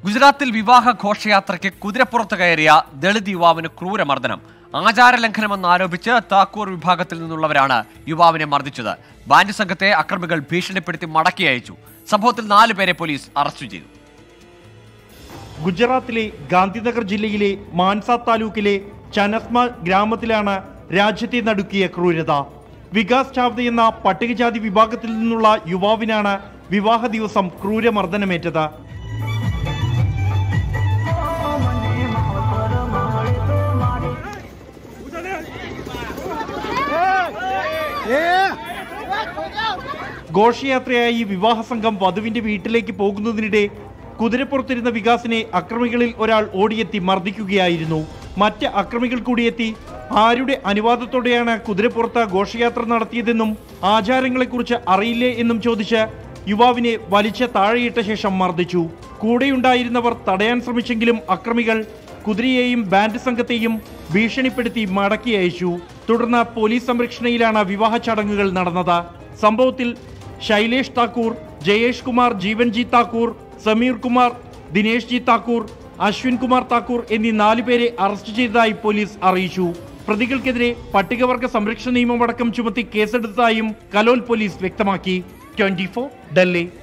ഗുജറാത്തിൽ വിവാഹ ഘോഷയാത്രയ്ക്ക് കുതിരപ്പുറത്ത് കയറിയ ദളിത് യുവാവിന് ക്രൂരമർദ്ദനം. ആചാരലംഘനമെന്നാരോപിച്ച് താക്കൂർ വിഭാഗത്തിൽ നിന്നുള്ളവരാണ് യുവാവിനെ മർദ്ദിച്ചത്. ബാൻഡ് സംഘത്തെ അക്രമികൾ ഭീഷണിപ്പെടുത്തി മടക്കി അയച്ചു. സംഭവത്തിൽ 4 പേരെ പോലീസ് അറസ്റ്റ് ചെയ്തു. ഗുജറാത്തിലെ ഗാന്ധിനഗർ ജില്ലയിലെ മാൻസ താലൂക്കിലെ ചനസ്മ ഗ്രാമത്തിലാണ് രാജ്യത്തെ നടുക്കിയ ക്രൂരത. വികാസ് ചാവ്ദ എന്ന പട്ടികജാതി വിഭാഗത്തിൽ നിന്നുള്ള യുവാവിനാണ് വിവാഹ ദിവസം ക്രൂരമർദ്ദനമേറ്റത്. ഘോഷയാത്രയായി വിവാഹ സംഘം വധുവിന്റെ വീട്ടിലേക്ക് പോകുന്നതിനിടെ കുതിരപ്പുറത്തിരുന്ന വികാസിനെ അക്രമികളിൽ ഒരാൾ ഓടിയെത്തി മർദ്ദിക്കുകയായിരുന്നു. മറ്റ് അക്രമികൾ കൂടിയെത്തി ആരുടെ അനുവാദത്തോടെയാണ് കുതിരപ്പുറത്ത് ഘോഷയാത്ര നടത്തിയതെന്നും ആചാരങ്ങളെക്കുറിച്ച് അറിയില്ലേ എന്നും ചോദിച്ച് യുവാവിനെ വലിച്ച് താഴെയിട്ട ശേഷം മർദ്ദിച്ചു. കൂടെയുണ്ടായിരുന്നവർ തടയാൻ ശ്രമിച്ചെങ്കിലും അക്രമികൾ കുതിരയെയും ബാൻഡ് സംഘത്തെയും ഭീഷണിപ്പെടുത്തി മടക്കി അയച്ചു. തുടർന്ന് പോലീസ് സംരക്ഷണയിലാണ് വിവാഹ ചടങ്ങുകൾ നടന്നത്. സംഭവത്തിൽ ശൈലേഷ് താക്കൂർ, ജയേഷ് കുമാർ, ജീവൻജി താക്കൂർ, സമീർ കുമാർ, ദിനേഷ് ജി താക്കൂർ, അശ്വിൻ കുമാർ താക്കൂർ എന്നീ 4 പേരെ അറസ്റ്റ് ചെയ്തതായി പോലീസ് അറിയിച്ചു. പ്രതികൾക്കെതിരെ പട്ടികവർഗ സംരക്ഷണ നിയമമടക്കം ചുമത്തി കേസെടുത്തതായും കലോൽ പോലീസ് വ്യക്തമാക്കി. 24 ഡൽഹി.